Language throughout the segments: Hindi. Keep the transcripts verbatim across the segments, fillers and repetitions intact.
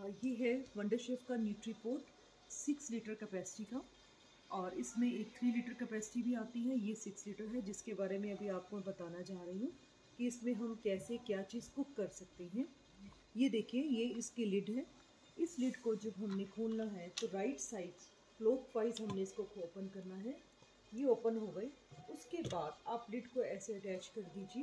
ये है वंडर शेफ का न्यूट्रीपोर्ट सिक्स लीटर कैपेसिटी का, और इसमें एक थ्री लीटर कैपेसिटी भी आती है। ये सिक्स लीटर है, जिसके बारे में अभी आपको बताना जा रही हूँ कि इसमें हम कैसे क्या चीज़ कुक कर सकते हैं। ये देखिए, ये इसकी लिड है। इस लिड को जब हमने खोलना है तो राइट साइड क्लॉक वाइज हमने इसको ओपन करना है। ये ओपन हो गई। उसके बाद आप लिड को ऐसे अटैच कर दीजिए।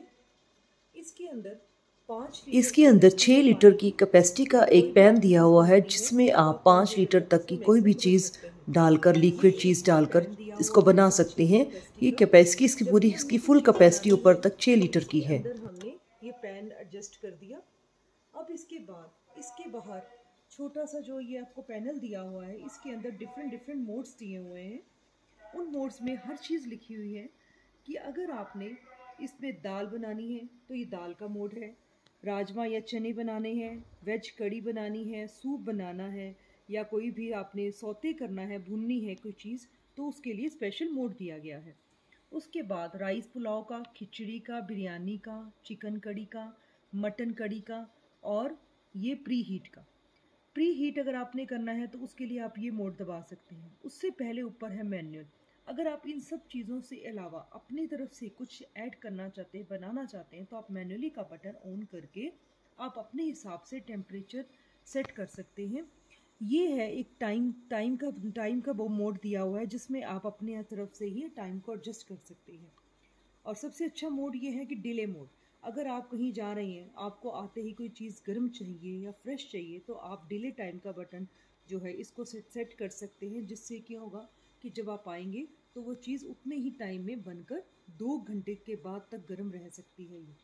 इसके अंदर पाँच इसके अंदर छः लीटर की कैपेसिटी का एक पैन दिया हुआ है, जिसमें आप पाँच लीटर तक की कोई भी चीज़ डालकर, लिक्विड चीज़ डालकर इसको बना सकते हैं। ये कैपेसिटी इसकी पूरी इसकी फुल कैपेसिटी ऊपर तक छः लीटर की है। हमने ये पैन एडजस्ट कर दिया। अब इसके बाद इसके बाहर छोटा सा जो ये आपको पैनल दिया हुआ है, इसके अंदर डिफरेंट डिफरेंट मोड्स दिए हुए हैं। उन मोड्स में हर चीज़ लिखी हुई है कि अगर आपने इसमें दाल बनानी है तो ये दाल का मोड है, राजमा या चने बनाने हैं, वेज कड़ी बनानी है, सूप बनाना है, या कोई भी आपने सौते करना है, भुननी है कोई चीज़, तो उसके लिए स्पेशल मोड दिया गया है। उसके बाद राइस पुलाव का, खिचड़ी का, बिरयानी का, चिकन कड़ी का, मटन कड़ी का, और ये प्री हीट का। प्री हीट अगर आपने करना है तो उसके लिए आप ये मोड दबा सकते हैं। उससे पहले ऊपर है मैनुअल। अगर आप इन सब चीज़ों से अलावा अपनी तरफ से कुछ ऐड करना चाहते हैं, बनाना चाहते हैं, तो आप मैनुअली का बटन ऑन करके आप अपने हिसाब से टेम्परेचर सेट कर सकते हैं। ये है एक टाइम टाइम का टाइम का वो मोड दिया हुआ है, जिसमें आप अपने तरफ से ही टाइम को एडजस्ट कर सकते हैं। और सबसे अच्छा मोड ये है कि डिले मोड। अगर आप कहीं जा रहे हैं, आपको आते ही कोई चीज़ गर्म चाहिए या फ्रेश चाहिए, तो आप डिले टाइम का बटन जो है इसको सेट सेट कर सकते हैं, जिससे क्या होगा कि जब आप आएंगे तो वो चीज़ उतने ही टाइम में बनकर दो घंटे के बाद तक गर्म रह सकती है। ये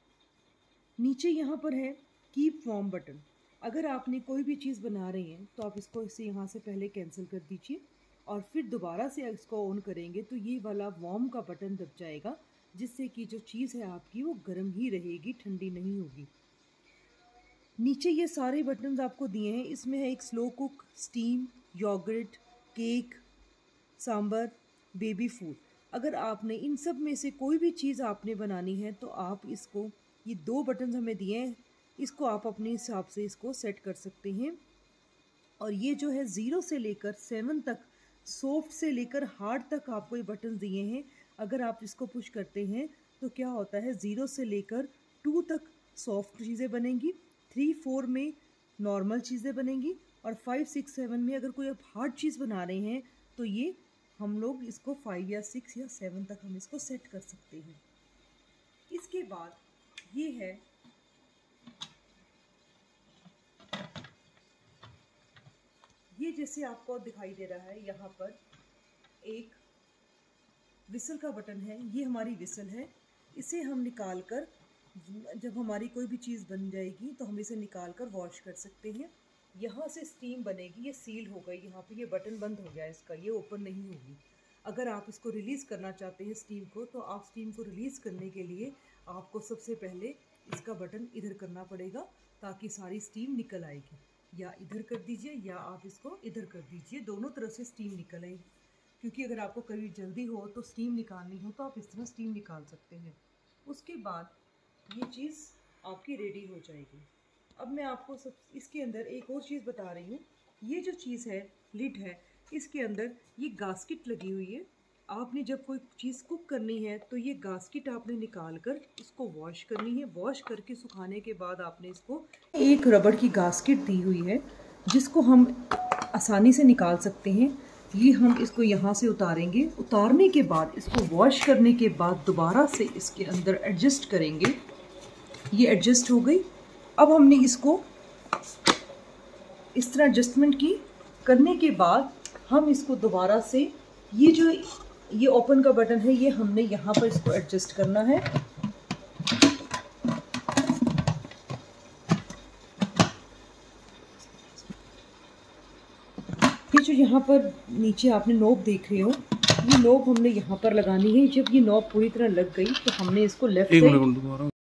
नीचे यहाँ पर है कीप वार्म बटन। अगर आपने कोई भी चीज़ बना रहे हैं तो आप इसको इसे यहाँ से पहले कैंसिल कर दीजिए, और फिर दोबारा से इसको ऑन करेंगे तो ये वाला वार्म का बटन दब जाएगा, जिससे कि जो चीज़ है आपकी वो गर्म ही रहेगी, ठंडी नहीं होगी। नीचे ये सारे बटन्स आपको दिए हैं। इसमें है एक slow cook, steam, yogurt, cake, sambar, baby food. अगर आपने इन सब में से कोई भी चीज़ आपने बनानी है तो आप इसको, ये दो बटन्स हमें दिए हैं, इसको आप अपने हिसाब से इसको सेट कर सकते हैं। और ये जो है ज़ीरो से लेकर सेवन तक, सॉफ्ट से लेकर हार्ड तक आपको ये बटन दिए हैं। अगर आप इसको पुश करते हैं तो क्या होता है, ज़ीरो से लेकर टू तक सॉफ्ट चीज़ें बनेंगी, थ्री फोर में नॉर्मल चीज़ें बनेंगी, और फाइव सिक्स सेवन में अगर कोई आप हार्ड चीज़ बना रहे हैं तो ये हम लोग इसको फाइव या सिक्स या सेवन तक हम इसको सेट कर सकते हैं। इसके बाद ये है ये जैसे आपको दिखाई दे रहा है, यहाँ पर एक विसल का बटन है। ये हमारी विसल है। इसे हम निकाल कर, जब हमारी कोई भी चीज़ बन जाएगी तो हम इसे निकाल कर वॉश कर सकते हैं। यहाँ से स्टीम बनेगी। ये सील हो गई, यहाँ पे ये बटन बंद हो गया इसका, ये ओपन नहीं होगी। अगर आप इसको रिलीज़ करना चाहते हैं स्टीम को, तो आप स्टीम को रिलीज़ करने के लिए आपको सबसे पहले इसका बटन इधर करना पड़ेगा, ताकि सारी स्टीम निकल आएगी। या इधर कर दीजिए या आप इसको इधर कर दीजिए, दोनों तरफ से स्टीम निकल आएगी। क्योंकि अगर आपको कभी जल्दी हो तो स्टीम निकालनी हो तो आप इस तरह स्टीम निकाल सकते हैं। उसके बाद ये चीज़ आपकी रेडी हो जाएगी। अब मैं आपको सब इसके अंदर एक और चीज़ बता रही हूँ। ये जो चीज़ है, लिड है, इसके अंदर ये गास्केट लगी हुई है। आपने जब कोई चीज़ कुक करनी है तो ये गास्केट आपने निकाल कर इसको वॉश करनी है। वॉश करके सुखाने के बाद आपने इसको, एक रबड़ की गास्केट दी हुई है जिसको हम आसानी से निकाल सकते हैं। ये हम इसको यहाँ से उतारेंगे। उतारने के बाद इसको वॉश करने के बाद दोबारा से इसके अंदर एडजस्ट करेंगे। ये एडजस्ट हो गई। अब हमने इसको इस तरह एडजस्टमेंट की। करने के बाद हम इसको दोबारा से, ये जो ये ओपन का बटन है, ये हमने यहाँ पर इसको एडजस्ट करना है। ये जो यहाँ पर नीचे आपने नॉब देख रहे हो, ये नॉब हमने यहाँ पर लगानी है। जब ये नॉब पूरी तरह लग गई तो हमने इसको लेफ्ट साइड